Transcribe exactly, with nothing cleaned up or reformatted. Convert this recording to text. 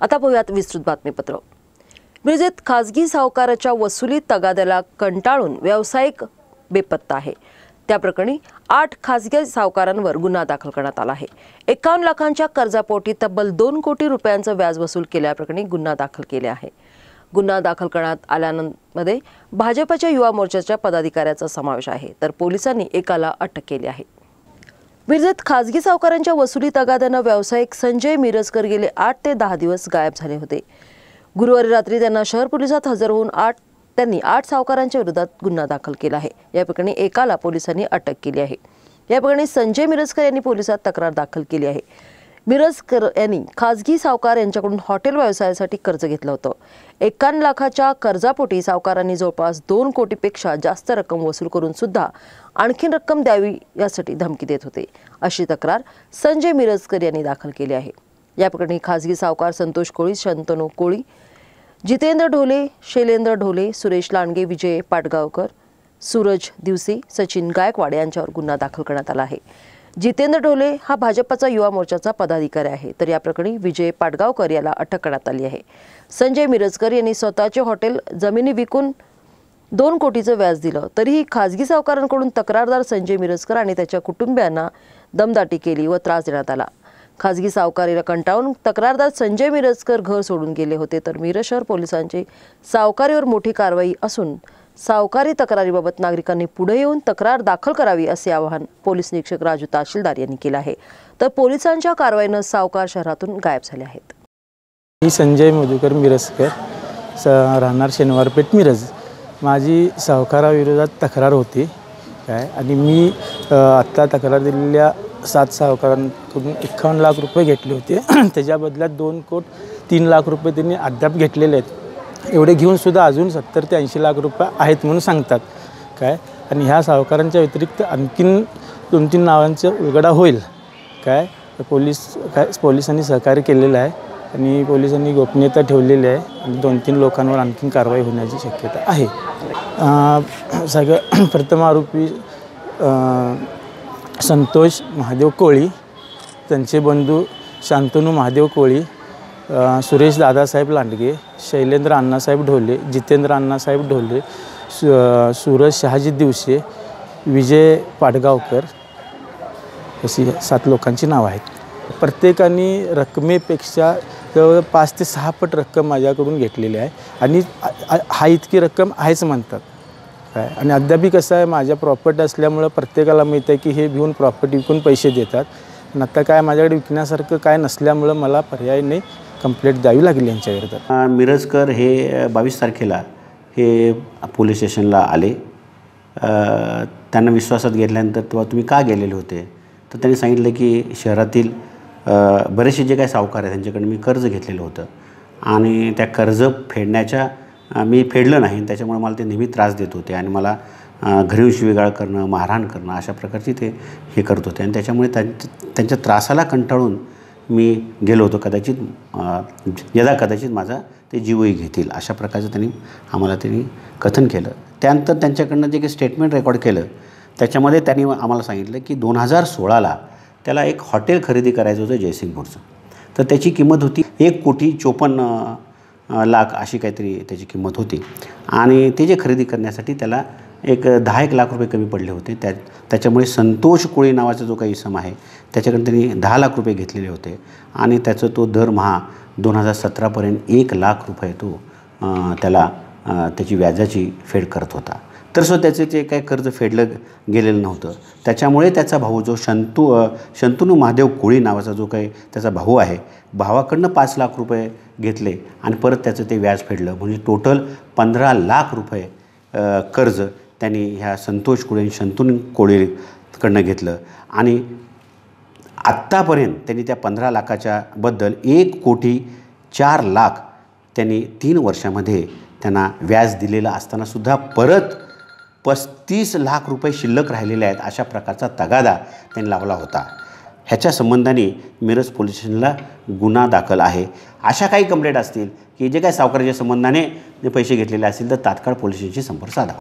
आता पाहूयात विस्तृत बातमीपत्र। मिरजेत खासगी सावकाराच्या वसुली तगाद्याला कंटाळून व्यावसायिक बेपत्ता आहे। त्या प्रकरणी आठ खासगी सावकारांवर गुन्हा दाखल करण्यात आला आहे। एकावन्न लाखांच्या कर्जापोटी तब्बल दोन कोटी रुपयांचं व्याज वसूल केल्याप्रकरणी गुन्हा दाखल केला आहे। गुन्हा दाखल करण्यात आल्यामध्ये भाजपच्या युवा मोर्चाच्या पदाधिकाऱ्याचा समावेश आहे, तर पोलिसांनी एकाला अटक केली आहे। मिरजेत खासगी सावकारांच्या वसुली तगाद्यानं व्यावसायिक संजय मिरजकर गेले आठ ते दहा दिवस गायब झाले होते। गुरुवारी रात्री त्यांना शहर पोलिसात हजर होऊन आठ त्यांनी आठ सावकारांच्या विरोधात गुन्हा दाखल केला आहे। या प्रकरणी एकाला पोलिसांनी अटक केली आहे। या प्रकरणी संजय मिरजकर यांनी पोलिसात तक्रार दाखल केली आहे। मिरजकर यांनी खासगी सावकार यांच्याकडून हॉटेल व्यवसायासाठी कर्ज घेतलं होतं। एकावन्न लाखाच्या कर्जापोटी सावकारांनी जवळपास दोन कोटीपेक्षा जास्त रक्कम वसूल करून सुद्धा आणखीन रक्कम द्यावी यासाठी धमकी देत होते, अशी तक्रार संजय मिरजकर यांनी दाखल केली आहे। या प्रकरणी खासगी सावकार संतोष कोळी, शंतनू कोळी, जितेंद्र ढोले, शैलेंद्र ढोले, सुरेश लांडगे, विजय पाटगावकर, सूरज दिवसे, सचिन गायकवाड यांच्यावर गुन्हा दाखल करण्यात आला आहे। जितेंद्र ढोले हा भाजपचा युवा मोर्चाचा पदाधिकारी आहे, तर या प्रकरणी विजय पाटगावकर याला अटक करण्यात आली आहे। संजय मिरजकर यांनी स्वतःचे हॉटेल जमिनी विकून दोन कोटीचं व्याज दिलं, तरीही खासगी सावकारांकडून तक्रारदार संजय मिरजकर आणि त्याच्या कुटुंबियांना दमदाटी केली व त्रास देण्यात आला। खासगी सावकारीला कंटाळून तक्रारदार संजय मिरजकर घर सोडून गेले होते, तर मिरज शहर पोलिसांची सावकारीवर मोठी कारवाई असून सावकारी तक्रारीबाबत नागरिकांनी पुढे येऊन तक्रार दाखल करावी असे आवाहन पोलीस निरीक्षक राजू तहसीलदार यांनी केले आहे। तर पोलिसांच्या कारवाईने सावकार शहरातून गायब झाले आहेत। मी संजय मधुकर मिरजकर राहणार शनिवारपेठ मिरज। माझी सावकाराविरोधात तक्रार होती काय आणि मी आत्ता तक्रार दिलेल्या सात सावकारांकडून एकावन्न लाख रुपये घेतले होते। त्याच्या बदल्यात दोन कोट तीन लाख रुपये त्यांनी अद्याप घेतलेले आहेत। एवढे घेऊन सुद्धा अजून सत्तर ते ऐंशी लाख रुपये आहेत म्हणून सांगतात काय। आणि ह्या सावकारांच्या व्यतिरिक्त आणखीन दोन तीन नावांचा उलगडा होईल काय। पोलीस काय पोलिसांनी सहकार्य केलेलं आहे आणि पोलिसांनी गोपनीयता ठेवलेली आहे आणि दोन तीन लोकांवर आणखीन कारवाई होण्याची शक्यता आहे। सगळं प्रथम आरोपी संतोष महादेव कोळी, त्यांचे बंधू शांतनू महादेव कोळी, सुरेश दादासाहेब लांडगे, शैलेंद्र अण्णासाहेब ढोले, जितेंद्र अण्णासाहेब ढोले, सु सूरज शहाजी दिवसे, विजय पाटगावकर अशी सात लोकांची नावं आहेत। प्रत्येकाने रकमेपेक्षा जवळ पाच ते सहा पट रक्कम माझ्याकडून घेतलेली आहे आणि हा इतकी रक्कम आहेच म्हणतात काय। आणि अद्यापही कसं आहे, माझ्या प्रॉपर्टी असल्यामुळं प्रत्येकाला माहीत आहे की हे घेऊन प्रॉपर्टी विकून पैसे देतात। आणि आता काय माझ्याकडे विकण्यासारखं काय नसल्यामुळं मला पर्याय नाही, कंप्लेंट द्यावी लागली यांच्या विरोधात। मिरजकर हे बावीस तारखेला हे पोलीस स्टेशनला आले। त्यांना विश्वासात घेतल्यानंतर तेव्हा तुम्ही का गेलेले होते, तर त्यांनी सांगितलं की शहरातील बरेचसे जे काही सावकार आहेत त्यांच्याकडे मी कर्ज घेतलेलं होतं आणि त्या कर्ज फेडण्याच्या मी फेडलं नाही, त्याच्यामुळे मला ते नेहमी त्रास देत होते आणि मला घरी शिवीगाळ करणं, मारहाण करणं अशा प्रकारची ते हे करत होते आणि त्याच्यामुळे त्यांच्या त्यांच्या त्रासाला कंटाळून मी गेलो होतो। कदाचित यदा कदाचित माझा ते जीवही घेतील अशा प्रकारचं त्यांनी आम्हाला त्यांनी कथन केलं। त्यानंतर त्यांच्याकडनं जे काही स्टेटमेंट रेकॉर्ड केलं त्याच्यामध्ये त्यांनी आम्हाला सांगितलं की दोन हजार सोळाला त्याला एक हॉटेल खरेदी करायचं होतं जयसिंगपूरचं, तर त्याची किंमत होती एक कोटी चोपन्न लाख अशी काहीतरी त्याची किंमत होती आणि ते जे खरेदी करण्यासाठी त्याला एक दहा एक लाख रुपये कमी पडले होते। त्या त्याच्यामुळे संतोष कोळी नावाचा जो काही इसम आहे त्याच्याकडे त्यांनी दहा लाख रुपये घेतलेले होते आणि त्याचं तो दरमहा दोन हजार सतरापर्यंत एक लाख रुपये तो त्याला त्याची व्याजाची फेड करत होता। तर सो त्याचे जे काही कर्ज फेडलं गेलेलं नव्हतं, त्याच्यामुळे त्याचा भाऊ जो शंतू शंतनू महादेव कोळी नावाचा जो काही त्याचा भाऊ आहे, भावाकडनं पाच लाख रुपये घेतले आणि परत त्याचं ते व्याज फेडलं, म्हणजे टोटल पंधरा लाख रुपये कर्ज त्यांनी ह्या संतोष कोळी आणि शंतनू कोळीकडनं घेतलं आणि आत्तापर्यंत त्यांनी त्या पंधरा लाखाच्या बद्दल एक कोटी चार लाख त्यांनी तीन वर्षामध्ये त्यांना व्याज दिलेलं असतानासुद्धा परत पस्तीस लाख रुपये शिल्लक राहिलेले आहेत अशा प्रकारचा तगादा त्यांनी लावला होता। ह्याच्या संबंधाने मिरज पोलीस स्टेशनला गुन्हा दाखल आहे। अशा काही कंप्लेंट असतील की जे काही सावकाराच्या संबंधाने जे पैसे घेतलेले असतील तर तात्काळ पोलीस स्टेशनशी संपर्क साधा।